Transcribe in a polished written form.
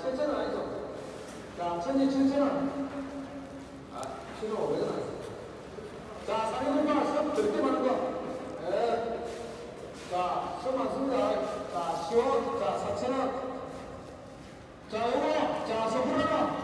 7,000원 아니죠? 자, 1,700원. 아, 7,500원 아니죠? 자, 상해동파 섭 그렇게 많은 거. 예. 자, 섭 많습니다. 자, 10원. 자, 4,000원. 자, 요거. 자, 10%는